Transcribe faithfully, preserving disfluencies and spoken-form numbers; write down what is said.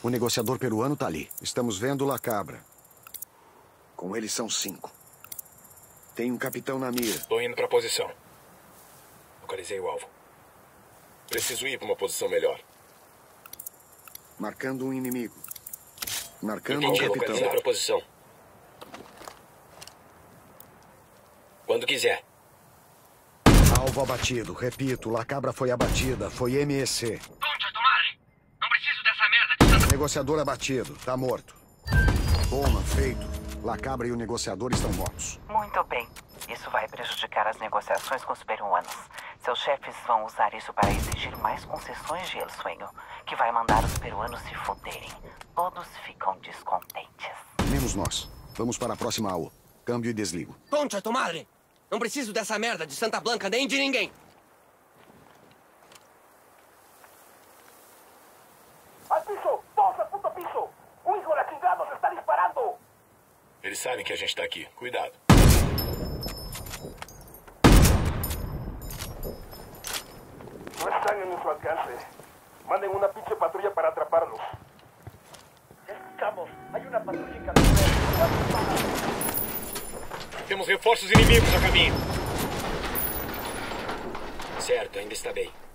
O negociador peruano tá ali. Estamos vendo La Cabra. Com ele são cinco. Tem um capitão na mira. Tô indo pra posição. Localizei o alvo. Preciso ir pra uma posição melhor. Marcando um inimigo. Marcando Entendi, um capitão. localizei pra posição. Quando quiser. Alvo abatido. Repito, La Cabra foi abatida. Foi M E C. Concha tu madre! Não preciso dessa merda de Santa... Negociador abatido. Tá morto. Boma, feito. La Cabra e o negociador estão mortos. Muito bem. Isso vai prejudicar as negociações com os peruanos. Seus chefes vão usar isso para exigir mais concessões de El Sueño, que vai mandar os peruanos se foderem. Todos ficam descontentes. Menos nós. Vamos para a próxima aula. Câmbio e desligo. Concha tu madre! Não preciso dessa merda de Santa Blanca nem de ninguém! ¡Al piso! ¡Todos al puto piso! ¡Un hijo de la chingada nos está disparando! Eles sabem que a gente tá aqui. Cuidado. No están en nuestro alcance. Manden una pinche patrulla para atraparlos. Escuchamos. Hay una patrulla en camino. Temos reforços inimigos a caminho. Certo, ainda está bem.